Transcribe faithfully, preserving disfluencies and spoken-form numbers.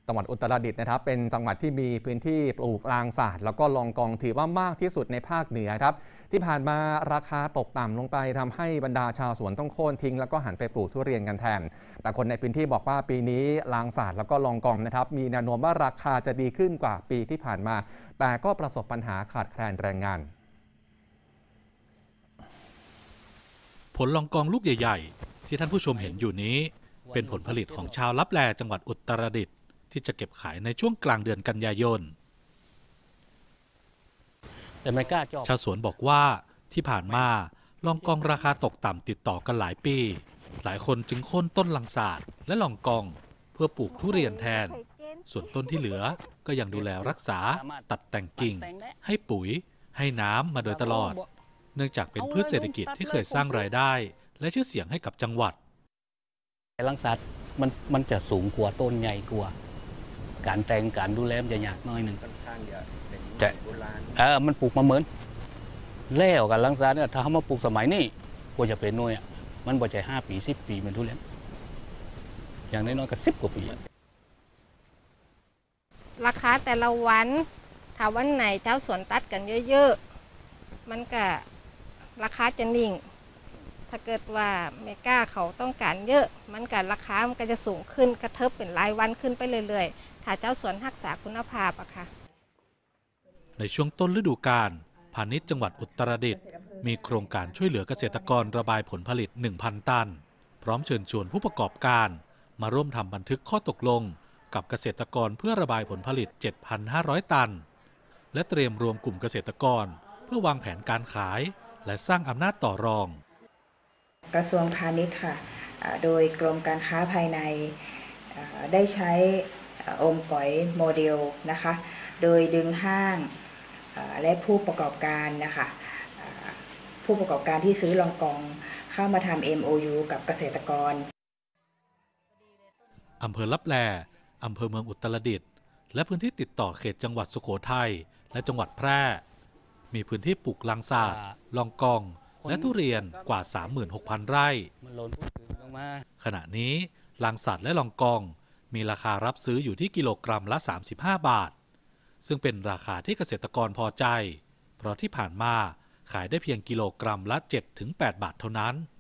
จังหวัดอุตรดิตถ์นะครับเป็นจังหวัดที่มีพื้นที่ปลูกลางสาดแล้วก็ลองกองถือว่ามากที่สุดในภาคเหนือครับที่ผ่านมาราคาตกต่ำลงไปทำให้บรรดาชาวสวนต้องโค่นทิ้งแล้วก็หันไปปลูกทุเรียนกันแทนแต่คนในพื้นที่บอกว่าปีนี้ลางสาดแล้วก็ลองกองนะครับมีแนวโน้มว่าราคาจะดีขึ้นกว่าปีที่ผ่านมาแต่ก็ประสบปัญหาขาดแคลนแรงงานผลลองกองลูกใหญ่ๆที่ท่านผู้ชมเห็นอยู่นี้เป็นผลผลิตของชาวลับแลจังหวัดอุตรดิตถ์ที่จะเก็บขายในช่วงกลางเดือนกันยายนชาวสวนบอกว่าที่ผ่านมาลองกองราคาตกต่ำติดต่อกันหลายปีหลายคนจึงโค่นต้นลังสาดและลองกองเพื่อปลูกทุเรียนแทนส่วนต้นที่เหลือก็ยังดูแลรักษาตัดแต่งกิ่งให้ปุ๋ยให้น้ำมาโดยตลอดเนื่องจากเป็นพืชเศรษฐกิจที่เคยสร้างรายได้และชื่อเสียงให้กับจังหวัดลังสาดมันมันจะสูงกว่าต้นใหญ่กว่าการแต่งการดูแลมันจะยากน้อยหนึ่งจะเออมันปลูกมาเหมือนแล้วกันลังสาดเนี่ยถ้าเขามาปลูกสมัยนี้ก็จะเป็นหน่วยอ่ะมันบ่ใจห้าปีสิบปีเป็นทุเรียนอย่างน้อยๆก็สิบกว่าปีราคาแต่ละวันถ้าวันไหนเจ้าสวนตัดกันเยอะๆมันก็ราคาจะนิ่งถ้าเกิดว่าเมก้าเขาต้องการเยอะมันก็ราคามันก็จะสูงขึ้นกระเทิบเป็นรายวันขึ้นไปเรื่อยๆถ้าเจ้าสวนรักษาคุณภาพอะค่ะในช่วงต้นฤดูกาลพาณิชย์จังหวัดอุตรดิตถ์มีโครงการช่วยเหลือเกษตรกรระบายผลผลิต หนึ่งพัน ตันพร้อมเชิญชวนผู้ประกอบการมาร่วมทำบันทึกข้อตกลงกับเกษตรกรเพื่อระบายผลผลิต เจ็ดพันห้าร้อย ตันและเตรียมรวมกลุ่มเกษตรกรเพื่อวางแผนการขายและสร้างอำนาจต่อรองกระทรวงพาณิชย์ค่ะโดยกรมการค้าภายในได้ใช้องค์ก๋อยโมเดลนะคะโดยดึงห้างและผู้ประกอบการนะคะผู้ประกอบการที่ซื้อลองกองเข้ามาทำ เอ็ม โอ ยู กับเกษตรกรอำเภอลับแลอำเภอเมืองอุตรดิตถ์และพื้นที่ติดต่อเขตจังหวัดสุโขทัยและจังหวัดแพร่มีพื้นที่ปลูกลางสาดลองกองและทุเรียนกว่า สามหมื่นหกพัน ไร่ขณะนี้ลางสาดและลองกองมีราคารับซื้ออยู่ที่กิโลกรัมละสามสิบห้าบาทซึ่งเป็นราคาที่เกษตรกรพอใจเพราะที่ผ่านมาขายได้เพียงกิโลกรัมละ เจ็ดถึงแปด บาทเท่านั้น